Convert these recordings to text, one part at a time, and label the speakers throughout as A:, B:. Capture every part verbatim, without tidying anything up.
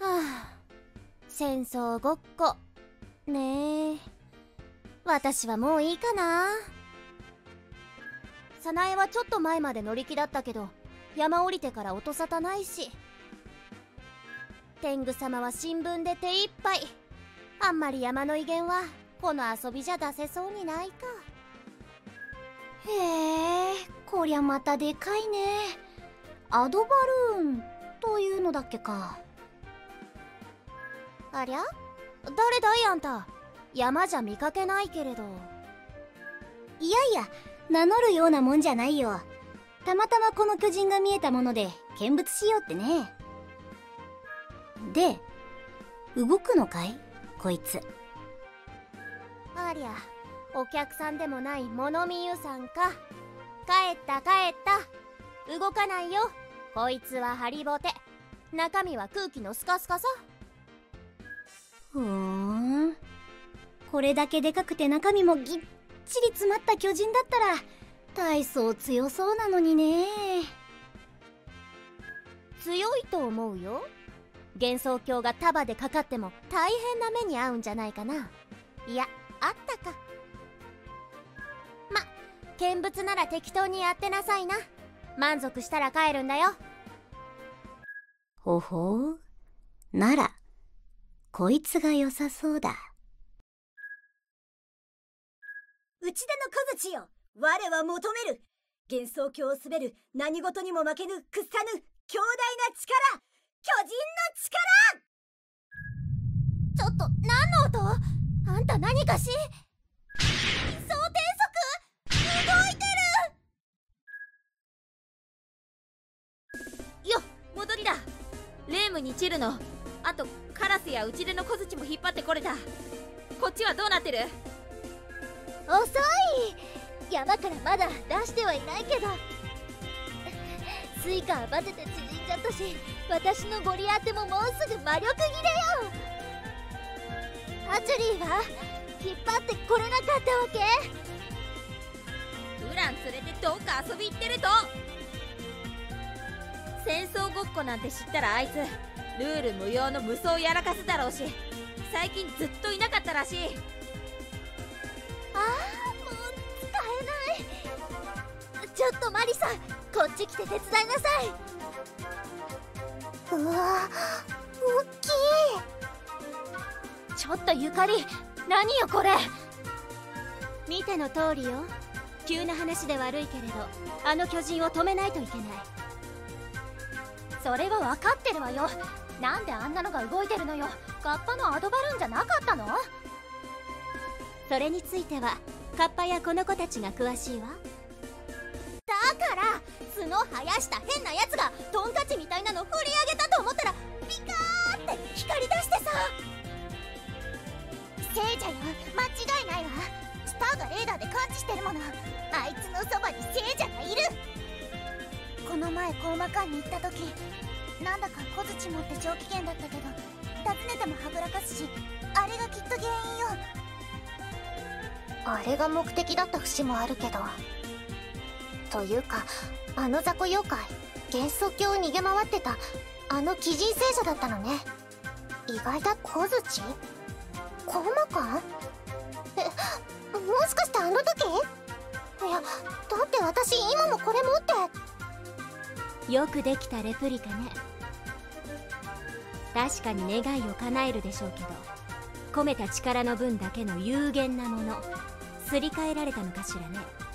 A: はあ、戦争ごっこねえ。私はもういいかな。早苗はちょっと前まで乗り気だったけど、山降りてから音沙汰ないし、天狗様は新聞で手一杯。あんまり山の威厳はこの遊びじゃ出せそうにないか。
B: へえ、こりゃまたでかいね。アドバルーンというのだっけか。
A: ありゃ、誰だいあんた。山じゃ見かけないけれど。
B: いやいや、名乗るようなもんじゃないよ。たまたまこの巨人が見えたもので見物しようってね。で、動くのかいこいつ。
A: ありゃ、お客さんでもない物見湯さんか。帰った帰った。動かないよ。こいつはハリボテ。中身は空気のスカスカさ。
B: ふーん、これだけでかくて中身もぎっちり詰まった巨人だったら大層強そうなのにね。
A: 強いと思うよ。幻想郷が束でかかっても大変な目に遭うんじゃないかな。いや、あったか。ま、見物なら適当にやってなさいな。満足したら帰るんだよ。
B: ほほう、ならこいつが良さそうだ。
C: 内田の小槌よ、我は求める。幻想郷を滑る何事にも負けぬ屈さぬ強大な力、巨人の力。
A: ちょっと何の音？あんた何かし？総転速？動いて
D: るよっ、戻りだ。レームにチルノ、あとカラスや内出の小槌も引っ張ってこれた。こっちはどうなってる？
E: 遅い。山からまだ出してはいないけど、スイカはバテて縮んじゃったし、私のゴリアテももうすぐ魔力切れよ。ハチュリーは引っ張ってこれなかったわけ？
D: ウラン連れてどっか遊び行ってると。戦争ごっこなんて知ったらあいつルール無用の無双やらかすだろうし、最近ずっといなかったらしい。
E: ああ、もう使えない。ちょっとマリさん、こっち来て手伝いなさい。
B: うわ、大きい。
A: ちょっとゆかり、何よこれ。見ての通りよ。急な話で悪いけれど、あの巨人を止めないといけない。
E: それは分かってるわよ。なんであんなのが動いてるのよ。カッパのアドバルーンじゃなかったの？
A: それについてはカッパやこの子たちが詳しいわ。だから角生やした変なやつがトンカチみたいなの振り上げたと思ったらピカーって光り出してさ。
E: 聖者よ、間違いないわ。スターがレーダーで感知してるもの。あいつのそばに聖者がいる。この前コーマ館に行った時、なんだか小槌持って上機嫌だったけど、訪ねてもはぐらかすし、あれがきっと原因よ。
B: あれが目的だった節もあるけど。というか、あの雑魚妖怪、幻想郷を逃げ回ってたあの鬼人聖者だったのね。意外だ。小槌？コーマ館？え、もしかしてあの時？いや、だって私今もこれ持って。
A: よくできたレプリカね。確かに願いを叶えるでしょうけど、込めた力の分だけの有限なもの、すり替えられたのかしらね。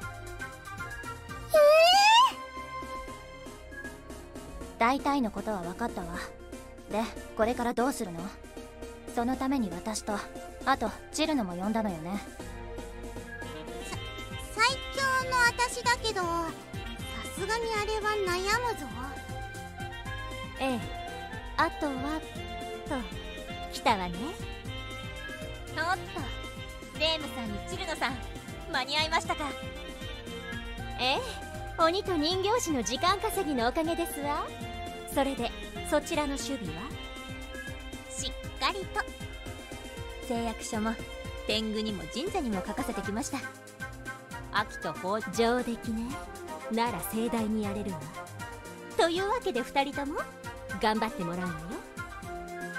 B: 大体のことは分かったわ。で、これからどうするの？そのために私と、あとチルノも呼んだのよね。
E: 最強の私だけど、さすがにあれは悩むぞ。
A: ええ、あとはと来たわね。
D: おっと、レームさんにチルノさん、間に合いましたか？
A: ええ、鬼と人形師の時間稼ぎのおかげですわ。それでそちらの守備は？
D: しっかりと。誓約書も天狗にも神社にも書かせてきました。秋と豊
A: 上出来ね。なら盛大にやれるわ。というわけで二人とも頑張ってもらうのよ。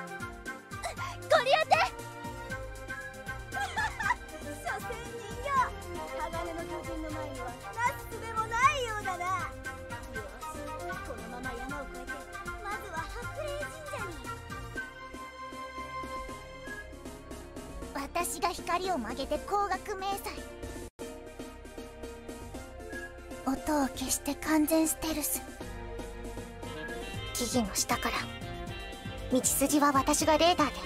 C: 前にはなすすべもないようだな。よし、このまま山を越えてまずは白麗神社に。
E: 私が光を曲げて光学迷彩。音を消して完全ステルス。
B: 木々の下から道筋は私がレーダーで。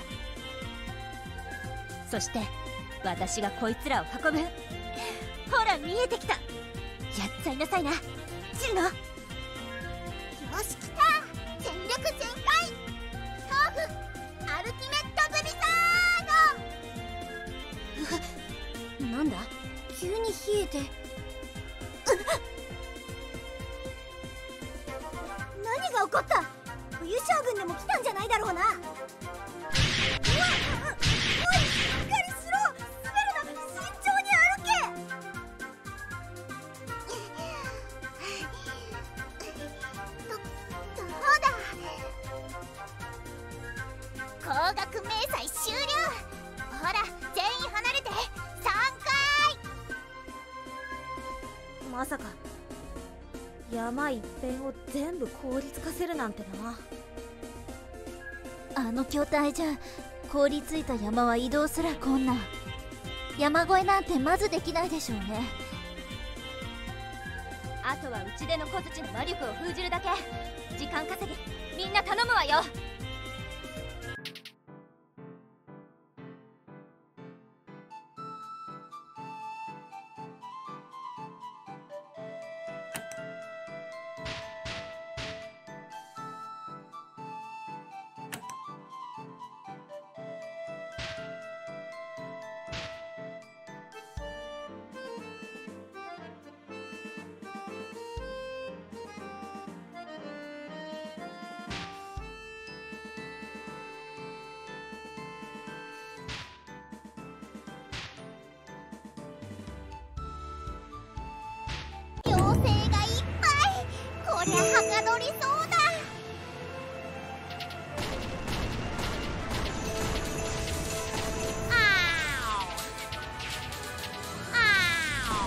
D: そして私がこいつらを運ぶ。ほら見えてきた。やっちゃいなさいなチルノ。
E: よし来た。全力全開。豆腐アルティメットブリザード。
C: なんだ急に冷えて。何が起こった？冬将軍でも来たんじゃないだろうな。うわっ、おい、しっかりしろ。滑るな、慎重に歩け。
E: ど、どうだ。光学迷彩終了。ほら全員離れて。さんかい。
C: まさか山一辺を全部凍りつかせるなんてな。
A: あの巨体じゃ凍りついた山は移動すら困難。山越えなんてまずできないでしょうね。
D: あとは打ち出の小槌の魔力を封じるだけ。時間稼ぎみんな頼むわよ。
E: 妖精がいっぱい。こりゃはかどりそうだ。あーあ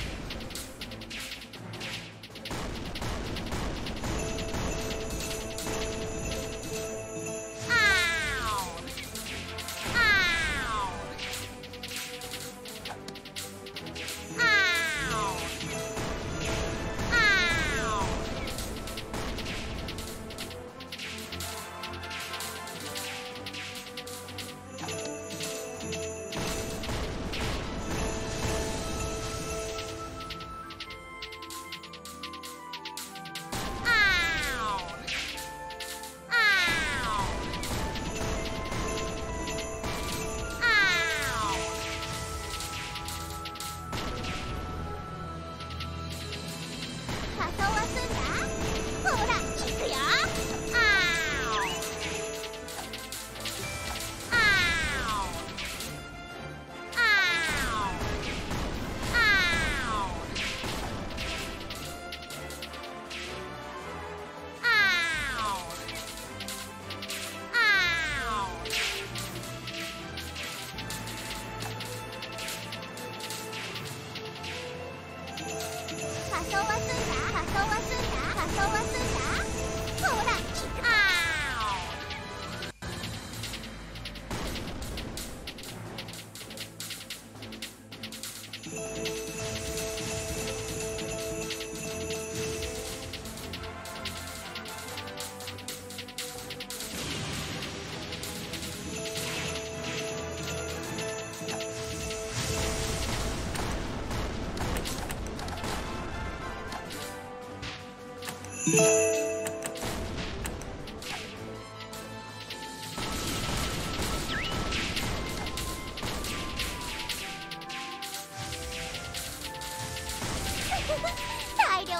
E: 大量大量。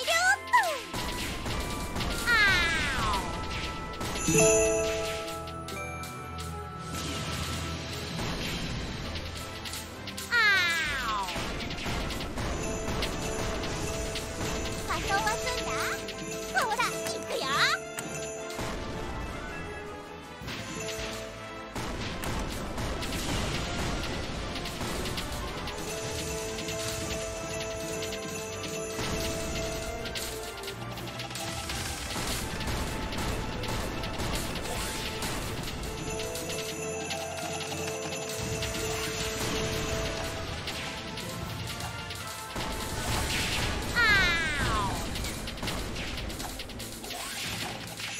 E: あー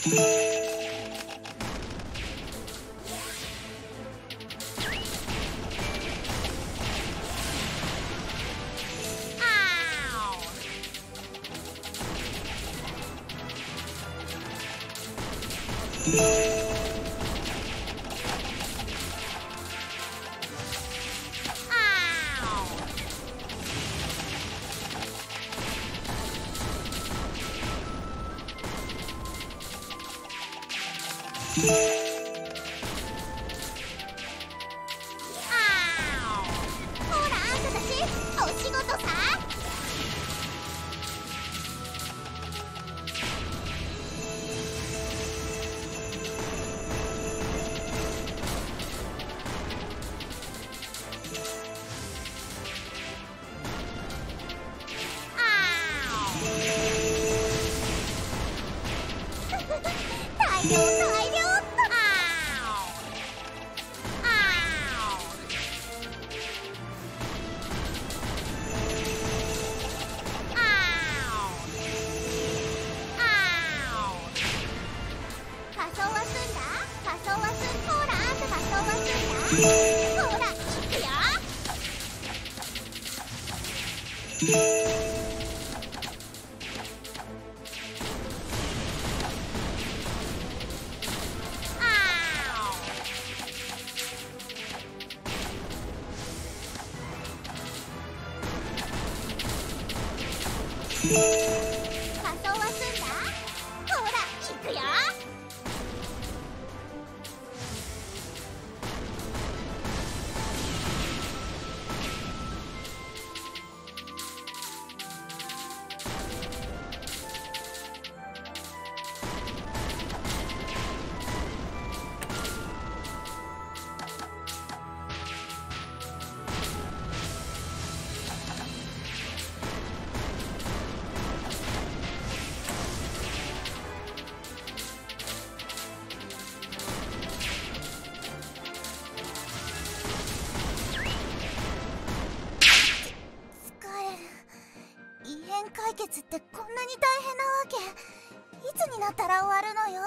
E: 解決ってこんなに大変なわけ。いつになったら終わるのよ。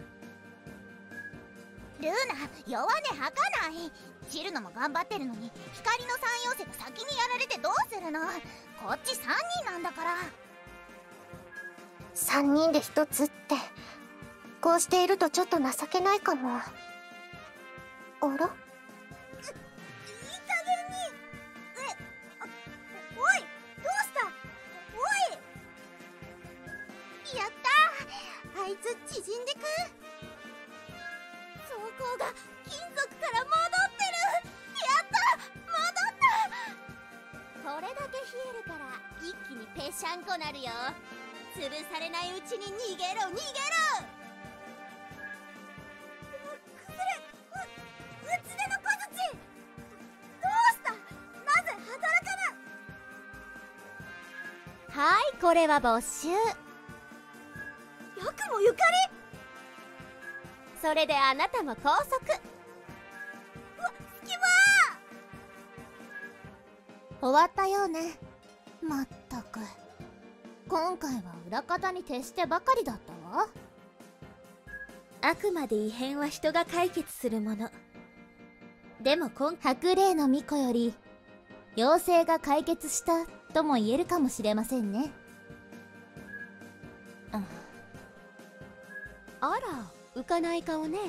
E: ルーナ、弱音吐かない。チルノも頑張ってるのに光の三妖精が先にやられてどうするの。こっちさんにんなんだから。
B: さんにんでひとつってこうしているとちょっと情けないかも。あら、いい加減に。
C: え、あ、おい、どうした。おい。
E: やったー、あいつ縮んでく。
C: 装甲が金属から戻ってる。やった、戻った。これだけ冷えるから一気にぺしゃんこなるよ。潰されないうちに逃げろ逃げろ。崩れ、う、うちでの小槌。どうした。なぜ働かない。はい、これは没収。よくもゆかり。それであなたも拘束。うわ、スキマー。終わったようね。まったく今回は裏方に徹してばかりだったわ。あくまで異変は人が解決するもの。でも今白麗の巫女より妖精が解決したとも言えるかもしれませんね。ああら、浮かない顔ね。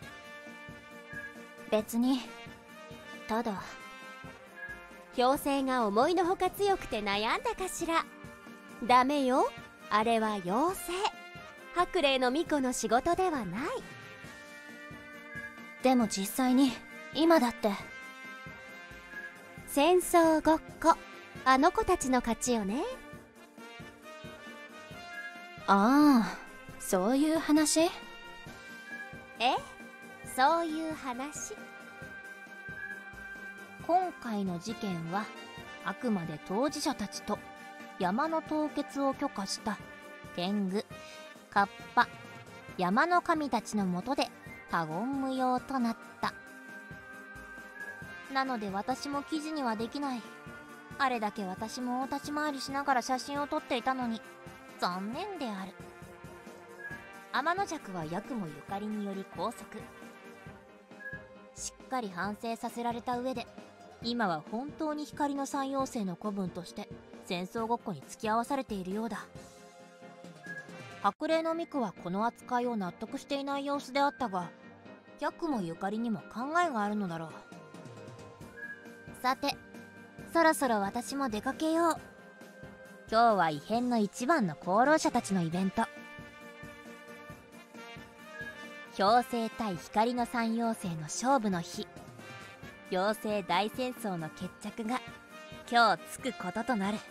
C: 別に、ただ妖精が思いのほか強くて悩んだかしら。ダメよ、あれは妖精。白麗の巫女の仕事ではない。
D: でも実際に今だって
A: 戦争ごっこ、あの子たちの勝ちよね。
D: ああ、そういう話？
A: ええ、そういう話。
D: 今回の事件はあくまで当事者たちと山の凍結を許可した天狗、カッパ、山の神たちのもとで他言無用となった。なので私も記事にはできない。あれだけ私も大立ち回りしながら写真を撮っていたのに残念である。 天の弱は八雲ゆかりにより拘束。しっかり反省させられた上で、今は本当に光の三妖精の子分として戦争ごっこに付き合わされているようだ。白霊のミクはこの扱いを納得していない様子であったが、八雲ゆかりにも考えがあるのだろう。さて、そろそろ私も出かけよう。今日は異変の一番の功労者たちのイベント。氷星対光の三妖精の勝負の日、妖精大戦争の決着が今日つくこととなる。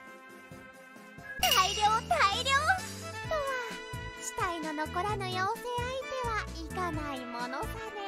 A: 大量大量とは、死体の残らぬ妖精相手はいかないものさね。